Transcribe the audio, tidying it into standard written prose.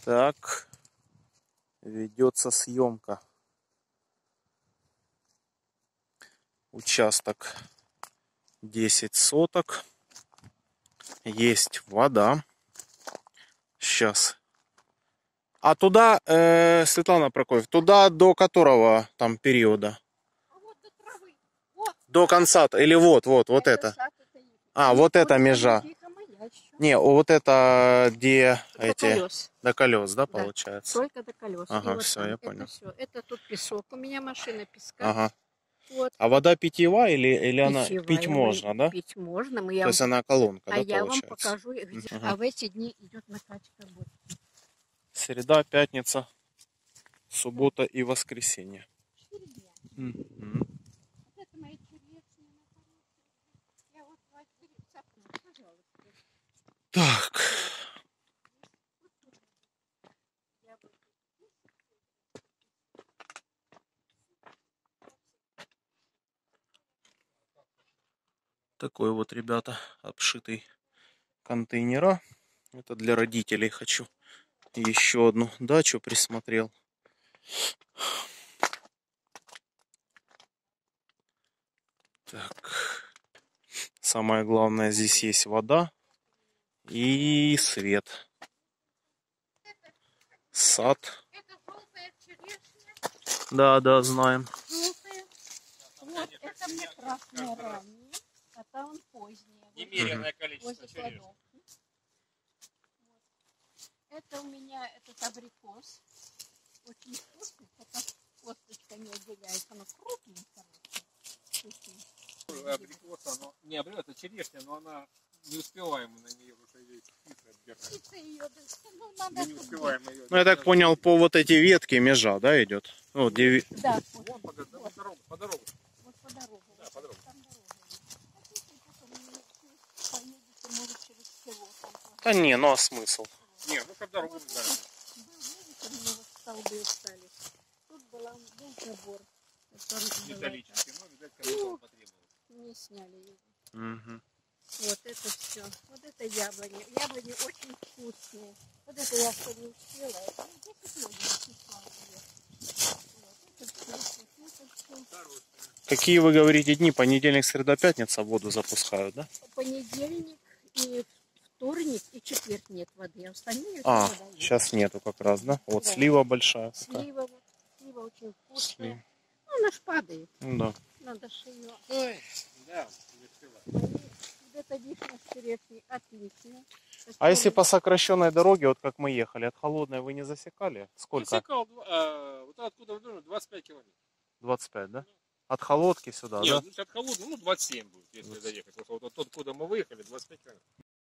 Так, ведется съемка. Участок 10 соток. Есть вода. Сейчас. А туда, Светлана Прокофьевна, туда до которого там периода? Вот до травы. Вот. До конца? Или вот это? А, вот эта межа. Не, вот это где До эти... колес. До колес, да, Да, получается? только до колес. Ага, вот все, там, я понял. это все. Это тут песок. У меня машина песка. Ага. Вот. А вода питьевая или она... Питьевая. Пить можно, да? Пить можно. То есть она колонка, да, я вам получается? покажу, где. Ага. А в эти дни идет накачка водки. Среда, пятница, суббота и воскресенье. Угу. Вот это мои черешни. Я вот цапну, пожалуйста. Так. Такой вот, ребята, обшитый контейнера. Это для родителей хочу. Еще одну дачу присмотрел. Так. Самое главное, здесь есть вода и свет. Сад. Это желтая черешня. Да, знаем. Желтая. Вот, это мне красная ранняя, а там поздняя. Немеренное количество черешни. Это у меня этот абрикос. Очень вкусный, только косточка не отделяется. Оно крупное, короче. Абрикос, оно не абрикос, это черешня, но она не успеваем на нее, потому что ее птицы отбирают. Птицы ее, ну, надо. Мы не успеваем ее. Ну, я так понял, по вот эти ветки межа, да, идет? Вот, Да, Вон по дорогу. вот по дорогу. Да, по дорогу. Там дорога есть. Хотите, потом поедете, может, через село. Да не, ну а смысл? Не, ну как дорогу не знаю. Видите, у меня вот столбы остались. Тут был забор. Металлический, но, видать, кому-то потребовалось. Не сняли его. Угу. Вот это все. Вот это яблони. Яблони очень вкусные. Вот это я что не успела. Это 10 лет не успела. Вот это все. Какие вы говорите дни? Понедельник, среда, пятница воду запускают, да? Понедельник и вторник и четверг нет воды. А остальные А, вода есть. сейчас нету как раз, да? Вот Да. слива большая. Слива очень вкусная. Слива. Ну, она ж падает. Ну да. Надо же ее. Ой, да, не успела. Это вишня с черешней отличная. А если по сокращенной дороге, вот как мы ехали, от Холодной вы не засекали? Сколько? Засекал, вот откуда в 25 километров. 25, да? От Холодки сюда, Нет, да? от холодного, 27 будет, если доехать. Вот тот, куда мы выехали, 25 километров.